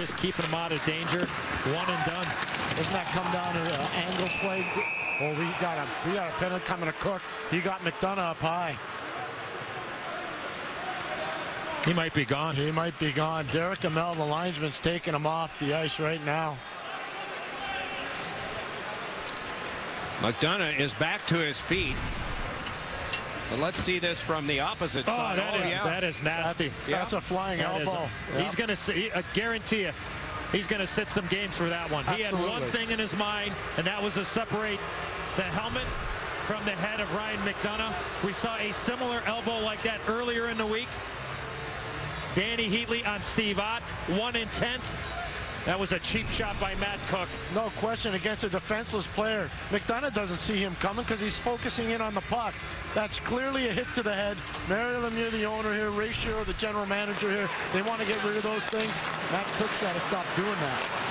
is keeping him out of danger. One and done. Doesn't that come down to an angle play? Well, we got a penalty coming to Cooke. He got McDonagh up high. He might be gone. He might be gone. Derek Amell, the linesman's taking him off the ice right now. McDonagh is back to his feet. But let's see this from the opposite side. That is nasty. That's a flying elbow. He's going to see, I guarantee you, he's going to sit some games for that one. Absolutely. He had one thing in his mind, and that was to separate the helmet from the head of Ryan McDonagh. We saw a similar elbow like that earlier in the week. Danny Heatley on Steve Ott, 1 intent. That was a cheap shot by Matt Cooke. No question, against a defenseless player. McDonagh doesn't see him coming because he's focusing in on the puck. That's clearly a hit to the head. Mary Lemieux, the owner here, Ray Shero, the general manager here, they want to get rid of those things. Matt Cooke's got to stop doing that.